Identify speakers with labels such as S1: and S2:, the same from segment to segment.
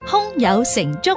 S1: 胸有成竹。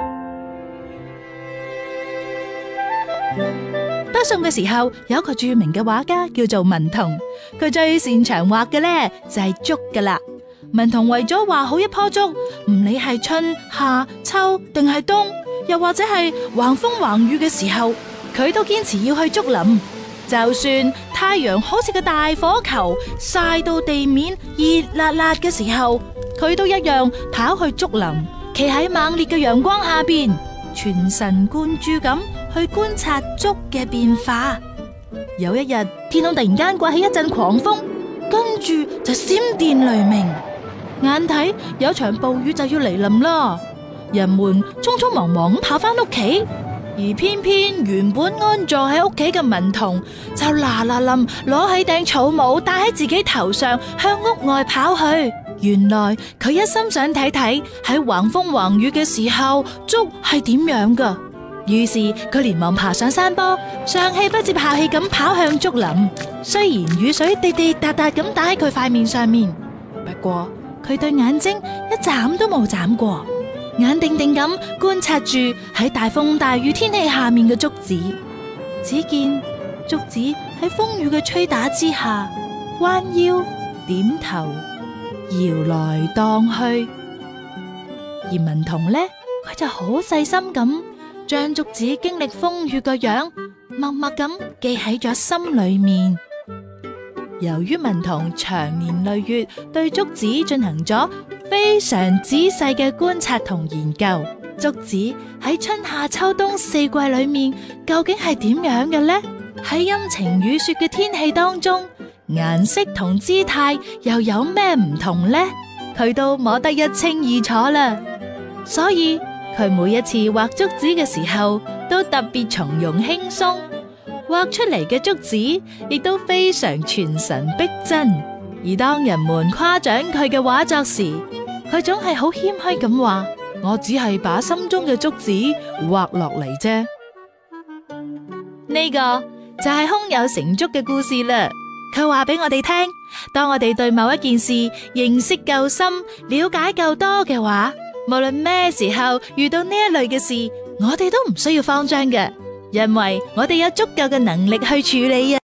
S1: 北宋嘅時候，有一個著名嘅畫家叫做文同，佢最擅長畫嘅呢就係竹噶啦。文同為咗畫好一棵竹，唔理係春夏秋定係冬，又或者係橫風橫雨嘅時候，佢都堅持要去竹林。就算太陽好似個大火球曬到地面熱辣辣嘅時候，佢都一樣跑去竹林，企喺猛烈嘅陽光下邊，全神貫注咁去觀察竹嘅變化。有一日，天空突然間颳起一陣狂風，跟住就閃電雷鳴，眼睇有場暴雨就要嚟臨啦。人們匆匆忙忙咁跑翻屋企，而偏偏原本安坐喺屋企嘅文同就嗱嗱冧攞起頂草帽戴喺自己頭上，向屋外跑去。原來佢一心想睇睇喺橫風橫雨嘅時候竹係點樣噶。於是佢連忙爬上山坡，上氣不接下氣咁跑向竹林。雖然雨水滴滴答答咁打喺佢塊面上面，不過佢對眼睛一眨都冇眨過，眼定定咁觀察住喺大風大雨天氣下面嘅竹子。只見竹子喺風雨嘅吹打之下，彎腰點頭，搖來蕩去。而文同呢，佢就好細心咁將竹子經歷風雨嘅樣默默咁記喺咗心裏面。由於文同長年累月對竹子進行咗非常仔細嘅觀察同研究，竹子喺春夏秋冬四季裏面究竟係點樣嘅呢？喺陰晴雨雪嘅天氣當中，顏色同姿態又有咩唔同呢？佢都摸得一清二楚啦。所以佢每一次畫竹子嘅時候都特別從容輕鬆，畫出嚟嘅竹子亦都非常傳神逼真。而當人們誇獎佢嘅畫作時，佢總係好謙虛咁話：我只係把心中嘅竹子畫落嚟啫。呢個就係胸有成竹嘅故事啦。佢話俾我哋聽，當我哋對某一件事認識夠深、了解夠多嘅話，無論咩時候遇到呢一類嘅事，我哋都唔需要慌張嘅，因為我哋有足夠嘅能力去處理啊。